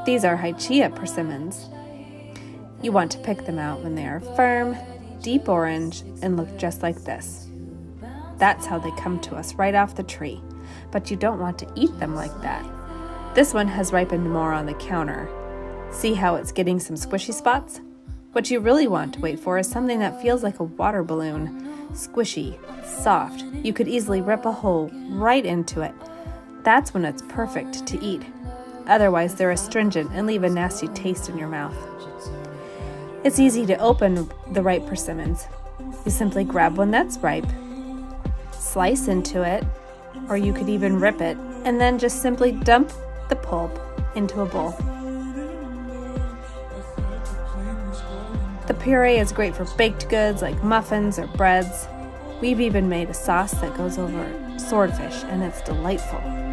These are Hachiya persimmons. You want to pick them out when they are firm, deep orange, and look just like this. That's how they come to us right off the tree, but you don't want to eat them like that. This one has ripened more on the counter. See how it's getting some squishy spots? What you really want to wait for is something that feels like a water balloon. Squishy, soft, you could easily rip a hole right into it. That's when it's perfect to eat. Otherwise, they're astringent and leave a nasty taste in your mouth. It's easy to open the ripe persimmons. You simply grab one that's ripe, slice into it, or you could even rip it, and then just simply dump the pulp into a bowl. The puree is great for baked goods like muffins or breads. We've even made a sauce that goes over swordfish, and it's delightful.